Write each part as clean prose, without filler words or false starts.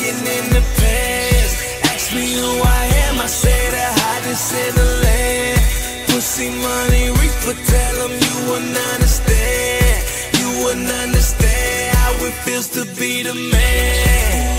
second in the past. Ask me who I am, I say the hottest in the land. Pussy money reaper, tell them you wouldn't understand. You wouldn't understand how it feels to be the man.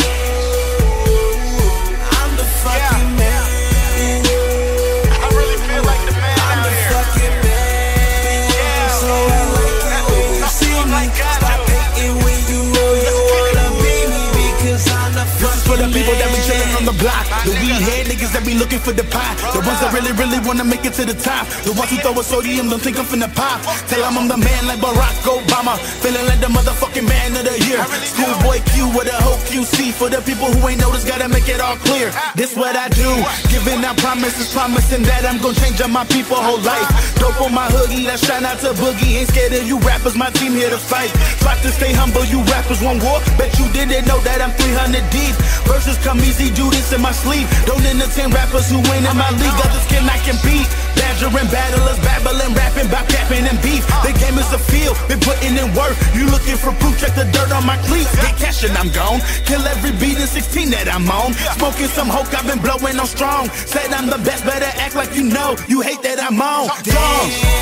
I'm the fucking man. I really feel like the man I'm out the here. fucking man. Yeah. So I like it when you see me. Stop hating when you know you wanna be me, because I'm the fucking For the people that be man. chillin' on the block, the weed head niggas that be looking for the pie, the ones that really, really wanna make it to the top, the ones who throw a sodium don't think I'm finna pop. Tell them I'm the man like Barack Obama, feeling like the motherfucking man of the year. Schoolboy Q with a whole QC. For the people who ain't noticed, gotta make it all clear. This what I do, giving out promises, promising that I'm gonna change up my people whole life. Dope on my hoodie, let's try not to boogie. Ain't scared of you rappers, my team here to fight. Try to stay humble, you rappers want war. Bet you didn't know that I'm 300 deep. Verses come easy, do this in my sleep. Don't entertain rappers who ain't in my league, others cannot compete. Badgering battlers, babbling, rapping, about capping and beef. The game is a field, been putting in work. You looking for proof, check the dirt on my cleats. Get cash and I'm gone, kill every beat in 16 that I'm on. Smoking some hoke, I've been blowing on strong. Said I'm the best, better act like you know. You hate that I'm on. Damn,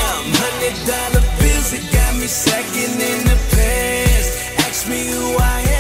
$100 bills, it got me second in the past. Ask me who I am,